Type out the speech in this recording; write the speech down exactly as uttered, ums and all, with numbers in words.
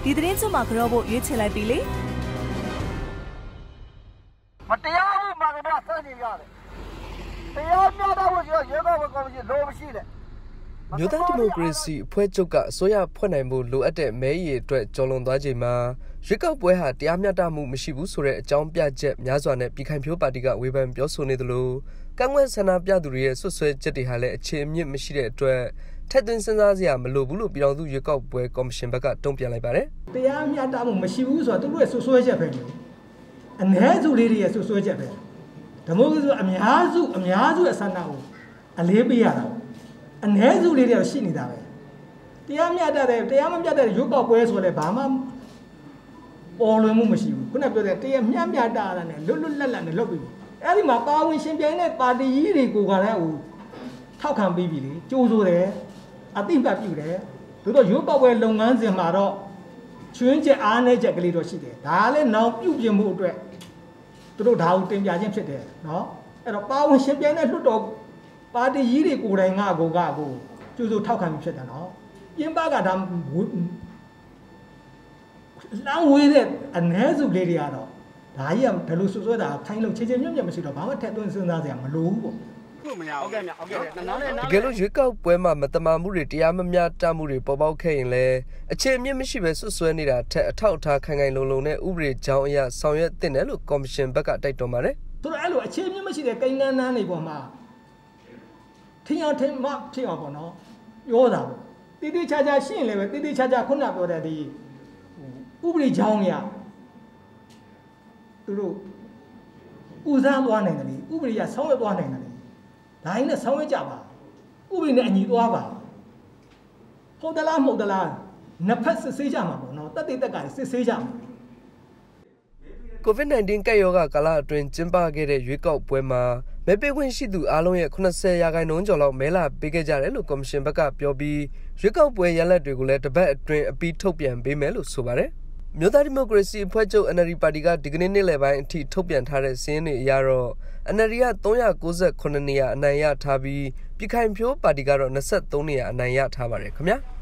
ဒီသတင်းစုမှာကြောဖို့ရွေးချယ်လိုက်ပြီလေမတရားဘူးမှာကတော့စနေရတယ်တရားမျှတဖို့ဆိုရွေးကောက်ပွဲကော်မရှင်လိုမရှိတဲ့မြို့သားဒီမိုကရေစီအဖွဲ့ချုပ်ကအစိုးရဖွဲ့နိုင်ဖို့လိုအပ်တဲ့မဲရည်အတွက်ကြော်လွန်သွားချိန်မှာရွေးကောက်ပွဲဟာတရားမျှတမှုမရှိဘူးဆိုတဲ့အကြောင်းပြချက်များစွာနဲ့ပြည်ခိုင်ဖြိုးပါတီကဝေဖန်ပြောဆိုနေသလိုကန့်ကွက်ဆန္ဒပြသူတွေရဲ့ဆွဆွဲချက်တွေဟာလည်းအခြေအမြစ်မရှိတဲ့အတွက်ထက်သွင်းစဉ်းစားစရာမလိုဘူးလို့ပြည်တော်စုရွေးကောက်ပွဲကော်မရှင်ဘက်ကတုံ့ပြန်လိုက်ပါတယ်။တရားမျှတမှုမရှိဘူးဆိုတော့သူတို့ရဲ့ဆွဆွဲချက်ပဲလေ။အ ਨੇ စုလေးတွေရဲ့ဆွဆွဲချက်ပဲ။ဒီမိုကရေစီအများစုအများစုရဲ့ဆန္ဒကိုအလေးပေးရတာ။အ ਨੇ စုလေးတွေရှိနေတာပဲ။တရားမျှတတဲ့တရားမမျှတဲ့ရွေးကောက်ပွဲဆိုလည်းဘာမှပေါ်လွင်မှုမရှိဘူး။ခုနပြောတဲ့တရားမျှမျှတတာနဲ့လွတ်လွတ်လပ်လပ်နဲ့လုပ်ပြီးအဲ့ဒီမှာပါဝင်ရှင်ပြိုင်တဲ့ပါတီကြီးတွေကိုကလည်းဟိုထောက်ခံပြီးပြီလေကြိုးစိုးတယ်အသိမှတ်ပြုတယ်သို့တော့ရွေးကောက်ပွဲလုပ်ငန်းစဉ်မှာတော့ချွင်းချက်အားနည်းချက်ကလေးတော့ရှိတယ်ဒါလည်းနောင်ပြုပြင်မှုအတွက်သူတို့ဒါကိုတင်ပြခြင်းဖြစ်တယ်နော်အဲ့တော့ပါဝင်ရှင်ပြိုင်တဲ့လွှတ်တော်ပါတီကြီးတွေကိုယ်တိုင်ကကိုကကိုကြိုးစိုးထောက်ခံပြီးဖြစ်တယ်နော်ပြင်ပကဒါလမ်းဝေးတဲ့အ ਨੇ စုလေးတွေကတော့ဒါကြီးကဘယ်လိုဆွဆွဲတာထိုင်းလို့ခြေခြေမြက်မြက်မရှိတော့ဘာမှထက်သွင်းစဉ်းစားစရာမလိုဘူးပေါ့ဟုတ်မရဟုတ်ကဲ့မြဟုတ်ကဲ့နောက်နဲ့တကယ်လို့ရွေးကောက်ပွဲမှာမတမာမှုတွေတရားမမျှတမှုတွေပေါ်ပေါက်ခဲ့ရင်လည်းအခြေအမြစ်မရှိပဲဆွဆွဲနေတာထက်အထောက်အထားခိုင်ခိုင်လုံလုံနဲ့ဥပဒေကြောင်းအရဆောင်ရွက်တင်တယ်လို့ကော်မရှင်ဘက်ကတိုက်တွန်းပါတယ်ဆိုတော့အဲ့လိုအခြေအမြစ်မရှိတဲ့ကိန်းကန်းနန်းတွေပေါ်မှာထင်အောင်ထင်မှဖြစ်အောင်ပေါ့နော်ပြောတာပေါ့တိတိကျကျရှင်းလည်းပဲတိတိကျကျခုနပြောတဲ့ဒီဥပဒေကြောင်းအရသူတို့ဦးစားသွားနိုင်တယ်ဥပဒေရဆောင်းရွက်သွားနိုင်တယ်ဒါရင်းနဲ့ဆောင်းရွက်ကြပါဥပဒေနဲ့အညီသွားပါဟုတ်သလားမဟုတ်သလားနှစ်ဖက်စစ်ဆေးကြမှာပေါ့နော်တက်တဲ့တက်ကစစ်ဆေးကြမှာကိုဗစ် ၁၉ ကပ်ရောဂါကာလအတွင်းကျင်းပခဲ့တဲ့ရွေးကောက်ပွဲမှာမဲပေးခွင့်ရှိသူအားလုံးရဲ့၇၀ရာခိုင်နှုန်းကျော်လောက်မဲလာပေးခဲ့ကြတယ်လို့ကော်မရှင်ဘက်ကပြောပြီးရွေးကောက်ပွဲရလဒ်တွေကိုလည်းတပတ်အတွင်းအပြီးထုတ်ပြန်ပေးမယ်လို့ဆိုပါတယ်မြို့သားဒီမိုကရေစီအဖွဲ့ချုပ် N L D ပါတီကဒီကနေ့နေ့လယ်ပိုင်းအထိထုတ်ပြန်ထားတဲ့စာရင်းတွေအရတော့ N L D က၃၉၇နေရာအနိုင်ရထားပြီးပြည်ခိုင်ဖြိုးပါတီကတော့၂၃နေရာအနိုင်ရထားပါတယ်ခင်ဗျာ